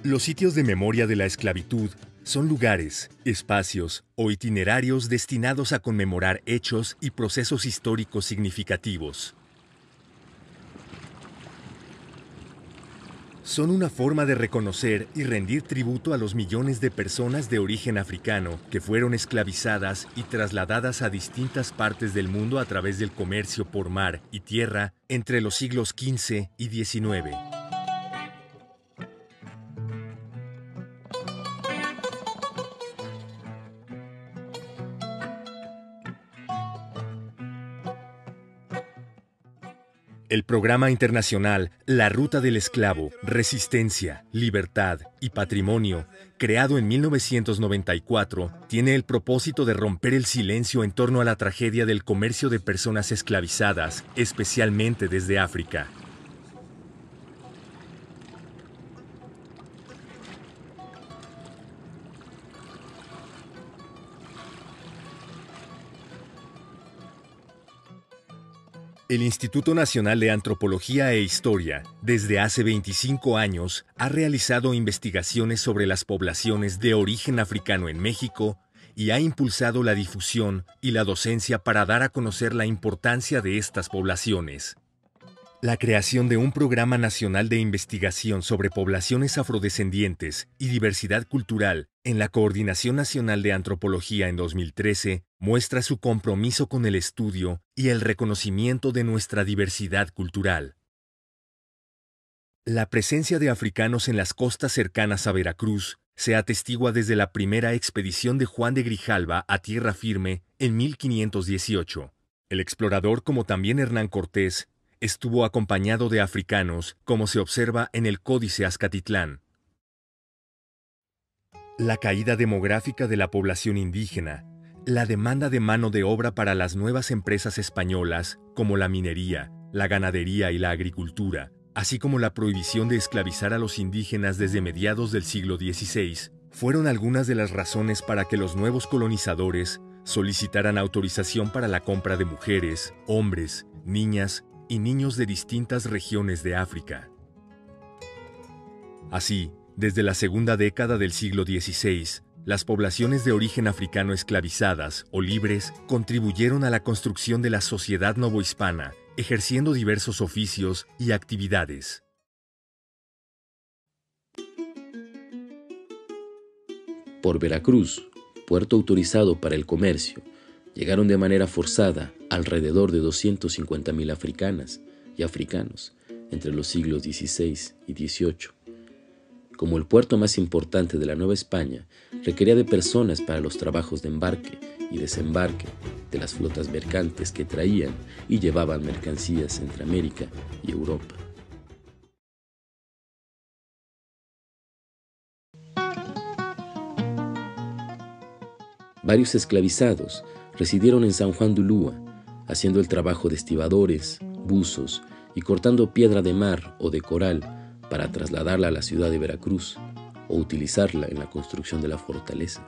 Los sitios de memoria de la esclavitud son lugares, espacios o itinerarios destinados a conmemorar hechos y procesos históricos significativos. Son una forma de reconocer y rendir tributo a los millones de personas de origen africano que fueron esclavizadas y trasladadas a distintas partes del mundo a través del comercio por mar y tierra entre los siglos XV y XIX. El programa internacional La Ruta del Esclavo, Resistencia, Libertad y Patrimonio, creado en 1994, tiene el propósito de romper el silencio en torno a la tragedia del comercio de personas esclavizadas, especialmente desde África. El Instituto Nacional de Antropología e Historia, desde hace 25 años, ha realizado investigaciones sobre las poblaciones de origen africano en México y ha impulsado la difusión y la docencia para dar a conocer la importancia de estas poblaciones. La creación de un programa nacional de investigación sobre poblaciones afrodescendientes y diversidad cultural en la Coordinación Nacional de Antropología en 2013 muestra su compromiso con el estudio y el reconocimiento de nuestra diversidad cultural. La presencia de africanos en las costas cercanas a Veracruz se atestigua desde la primera expedición de Juan de Grijalva a tierra firme en 1518. El explorador, como también Hernán Cortés, estuvo acompañado de africanos, como se observa en el Códice Azcatitlán. La caída demográfica de la población indígena, la demanda de mano de obra para las nuevas empresas españolas, como la minería, la ganadería y la agricultura, así como la prohibición de esclavizar a los indígenas desde mediados del siglo XVI, fueron algunas de las razones para que los nuevos colonizadores solicitaran autorización para la compra de mujeres, hombres, niñas y niños de distintas regiones de África. Así, desde la segunda década del siglo XVI, las poblaciones de origen africano esclavizadas o libres contribuyeron a la construcción de la sociedad novohispana, ejerciendo diversos oficios y actividades. Por Veracruz, puerto autorizado para el comercio, llegaron de manera forzada alrededor de 250.000 africanas y africanos entre los siglos XVI y XVIII. Como el puerto más importante de la Nueva España, requería de personas para los trabajos de embarque y desembarque de las flotas mercantes que traían y llevaban mercancías entre América y Europa. Varios esclavizados residieron en San Juan de Ulúa, haciendo el trabajo de estibadores, buzos y cortando piedra de mar o de coral para trasladarla a la ciudad de Veracruz o utilizarla en la construcción de la fortaleza.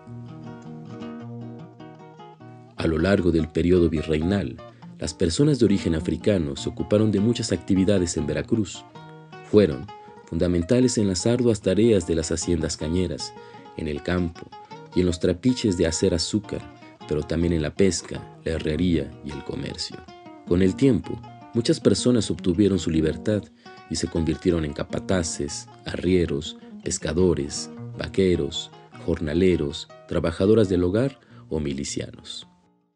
A lo largo del periodo virreinal, las personas de origen africano se ocuparon de muchas actividades en Veracruz. Fueron fundamentales en las arduas tareas de las haciendas cañeras, en el campo y en los trapiches de hacer azúcar, pero también en la pesca, la herrería y el comercio. Con el tiempo, muchas personas obtuvieron su libertad y se convirtieron en capataces, arrieros, pescadores, vaqueros, jornaleros, trabajadoras del hogar o milicianos.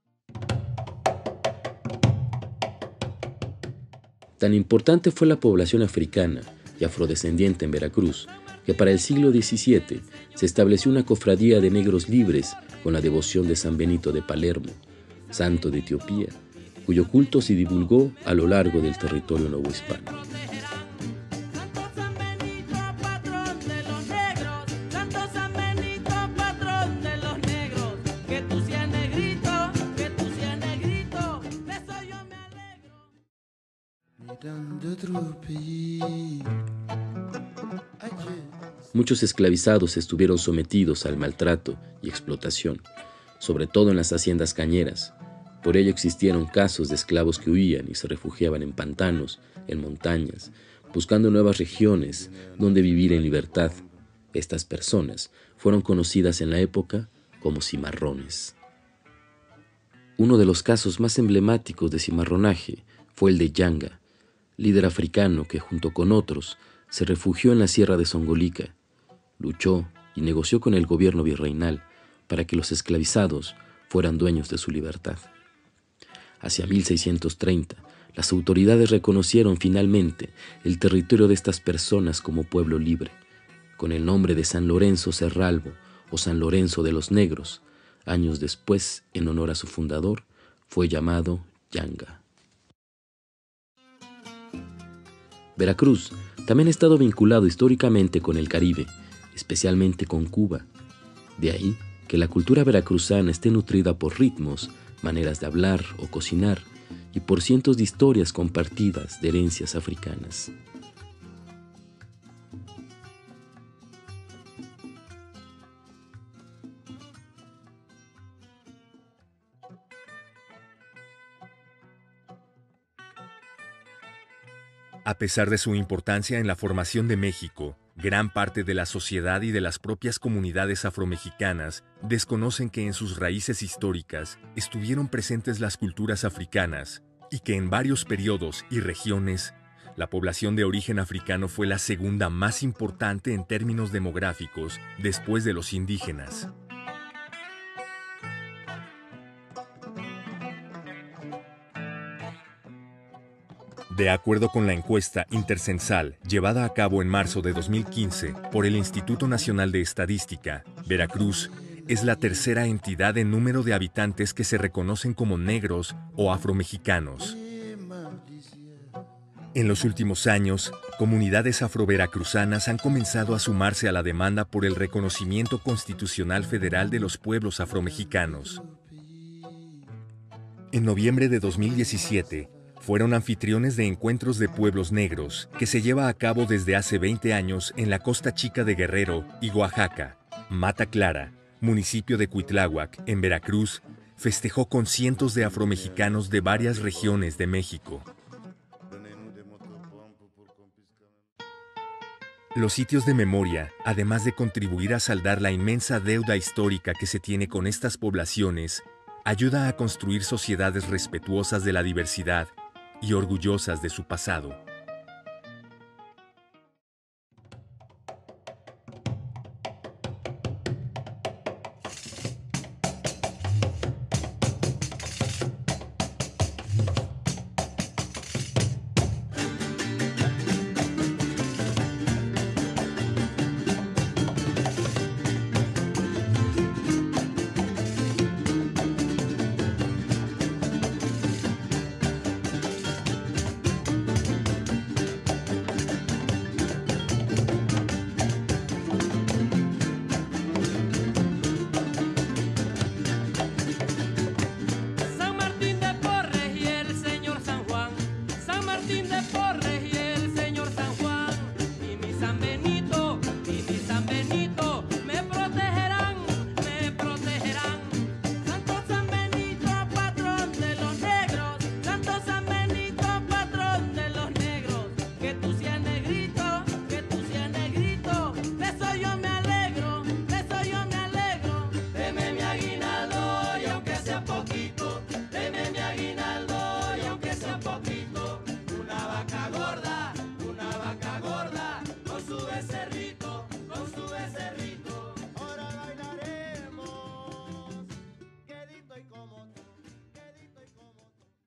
Tan importante fue la población africana y afrodescendiente en Veracruz, que para el siglo XVII se estableció una cofradía de negros libres con la devoción de San Benito de Palermo, santo de Etiopía, cuyo culto se divulgó a lo largo del territorio novohispano. Muchos esclavizados estuvieron sometidos al maltrato y explotación, sobre todo en las haciendas cañeras. Por ello existieron casos de esclavos que huían y se refugiaban en pantanos, en montañas, buscando nuevas regiones donde vivir en libertad, Estas personas fueron conocidas en la época como cimarrones. Uno de los casos más emblemáticos de cimarronaje fue el de Yanga, líder africano que junto con otros se refugió en la sierra de Songolica, luchó y negoció con el gobierno virreinal para que los esclavizados fueran dueños de su libertad. Hacia 1630, las autoridades reconocieron finalmente el territorio de estas personas como pueblo libre, con el nombre de San Lorenzo Cerralbo o San Lorenzo de los Negros. Años después, en honor a su fundador, fue llamado Yanga. Veracruz también ha estado vinculado históricamente con el Caribe, especialmente con Cuba. De ahí que la cultura veracruzana esté nutrida por ritmos, maneras de hablar o cocinar y por cientos de historias compartidas de herencias africanas. A pesar de su importancia en la formación de México, gran parte de la sociedad y de las propias comunidades afromexicanas desconocen que en sus raíces históricas estuvieron presentes las culturas africanas y que en varios periodos y regiones la población de origen africano fue la segunda más importante en términos demográficos después de los indígenas. De acuerdo con la encuesta intercensal llevada a cabo en marzo de 2015 por el Instituto Nacional de Estadística, Veracruz es la tercera entidad en número de habitantes que se reconocen como negros o afromexicanos. En los últimos años, comunidades afroveracruzanas han comenzado a sumarse a la demanda por el reconocimiento constitucional federal de los pueblos afromexicanos. En noviembre de 2017, fueron anfitriones de encuentros de pueblos negros que se lleva a cabo desde hace 20 años en la Costa Chica de Guerrero y Oaxaca. Mata Clara, municipio de Cuitláhuac, en Veracruz, festejó con cientos de afromexicanos de varias regiones de México. Los sitios de memoria, además de contribuir a saldar la inmensa deuda histórica que se tiene con estas poblaciones, ayuda a construir sociedades respetuosas de la diversidad y orgullosas de su pasado.